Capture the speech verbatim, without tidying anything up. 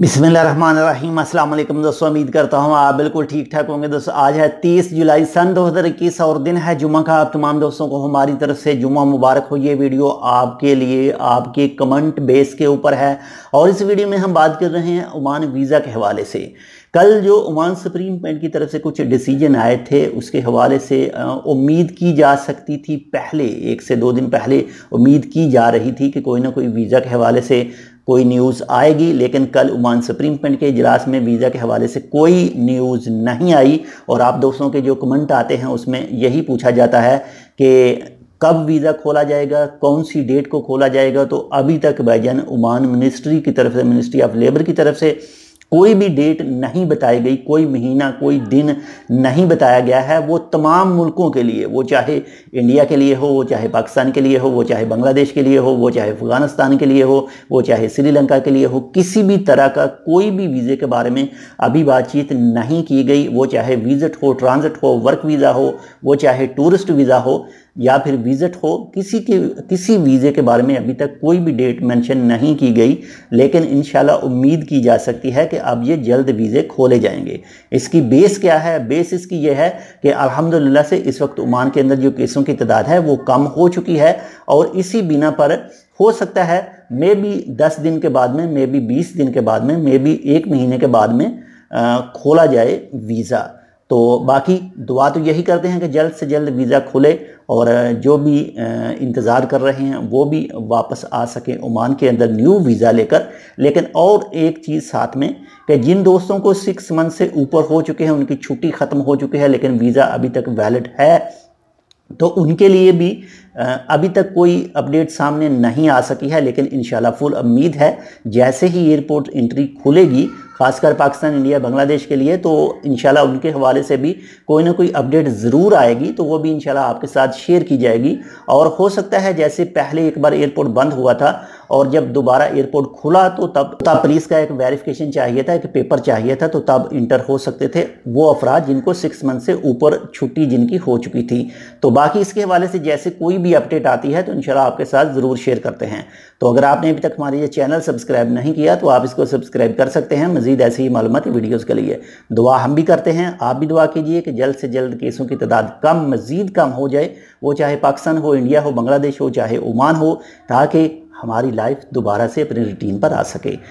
बिस्मिल्लाहिर्रहमानिर्रहीम। अस्सलाम वालेकुम दोस्तों, उम्मीद करता हूँ आप बिल्कुल ठीक ठाक होंगे। दोस्तों आज है तीस जुलाई सन दो हज़ार इक्कीस और दिन है जुम्मा का। आप तमाम दोस्तों को हमारी तरफ से जुम्मा मुबारक हो। ये वीडियो आपके लिए आपके कमेंट बेस के ऊपर है और इस वीडियो में हम बात कर रहे हैं ओमान वीज़ा के हवाले से। कल जो ओमान सुप्रीम कोर्ट की तरफ से कुछ डिसीजन आए थे उसके हवाले से उम्मीद की जा सकती थी, पहले एक से दो दिन पहले उम्मीद की जा रही थी कि कोई ना कोई वीज़ा के हवाले से कोई न्यूज़ आएगी, लेकिन कल ओमान सुप्रीम कोर्ट के इजलास में वीज़ा के हवाले से कोई न्यूज़ नहीं आई। और आप दोस्तों के जो कमेंट आते हैं उसमें यही पूछा जाता है कि कब वीज़ा खोला जाएगा, कौन सी डेट को खोला जाएगा। तो अभी तक भाईजान ओमान मिनिस्ट्री की तरफ से, मिनिस्ट्री ऑफ लेबर की तरफ से कोई भी डेट नहीं बताई गई, कोई महीना कोई दिन नहीं बताया गया है। वो तमाम मुल्कों के लिए, वो चाहे इंडिया के लिए हो, वो चाहे पाकिस्तान के लिए हो, वो चाहे बांग्लादेश के लिए हो, वो चाहे अफगानिस्तान के लिए हो, वो चाहे श्रीलंका के लिए हो, किसी भी तरह का कोई भी वीज़े के बारे में अभी बातचीत नहीं की गई। वो चाहे विजिट हो, ट्रांजिट हो, वर्क वीज़ा हो, वो चाहे टूरिस्ट वीज़ा हो या फिर विजिट हो, किसी के किसी वीज़े के बारे में अभी तक कोई भी डेट मेंशन नहीं की गई। लेकिन इंशाल्लाह उम्मीद की जा सकती है कि अब ये जल्द वीज़े खोले जाएंगे। इसकी बेस क्या है? बेस इसकी ये है कि अल्हम्दुलिल्लाह से इस वक्त ओमान के अंदर जो केसों की तादाद है वो कम हो चुकी है और इसी बिना पर हो सकता है मे बी दस दिन के बाद में, मे बी बीस दिन के बाद में, मे बी एक महीने के बाद में आ, खोला जाए वीज़ा। तो बाकी दुआ तो यही करते हैं कि जल्द से जल्द वीज़ा खुले और जो भी इंतज़ार कर रहे हैं वो भी वापस आ सकें ओमान के अंदर न्यू वीज़ा लेकर। लेकिन और एक चीज़ साथ में कि जिन दोस्तों को सिक्स मंथ से ऊपर हो चुके हैं, उनकी छुट्टी ख़त्म हो चुकी है लेकिन वीज़ा अभी तक वैलिड है, तो उनके लिए भी अभी तक कोई अपडेट सामने नहीं आ सकी है। लेकिन इंशाल्लाह फुल उम्मीद है जैसे ही एयरपोर्ट एंट्री खुलेगी, खासकर पाकिस्तान, इंडिया, बांग्लादेश के लिए, तो इंशाल्लाह उनके हवाले से भी कोई ना कोई अपडेट ज़रूर आएगी। तो वो भी इंशाल्लाह आपके साथ शेयर की जाएगी। और हो सकता है जैसे पहले एक बार एयरपोर्ट बंद हुआ था और जब दोबारा एयरपोर्ट खुला तो तब तब पुलिस का एक वेरिफिकेशन चाहिए था, एक पेपर चाहिए था, तो तब इंटर हो सकते थे वो अफराद जिनको सिक्स मंथ से ऊपर छुट्टी जिनकी हो चुकी थी। तो बाकी इसके हवाले से जैसे कोई भी अपडेट आती है तो इंशाल्लाह आपके साथ ज़रूर शेयर करते हैं। तो अगर आपने अभी तक हमारे ये चैनल सब्सक्राइब नहीं किया तो आप इसको सब्सक्राइब कर सकते हैं मज़ीद ऐसी ही मालूमाती वीडियोज़ के लिए। दुआ हम भी करते हैं, आप भी दुआ कीजिए कि जल्द से जल्द केसों की तादाद कम, मज़ीद कम हो जाए। वो चाहे पाकिस्तान हो, इंडिया हो, बांग्लादेश हो, चाहे ओमान हो, ताकि हमारी लाइफ दोबारा से अपनी रूटीन पर आ सके।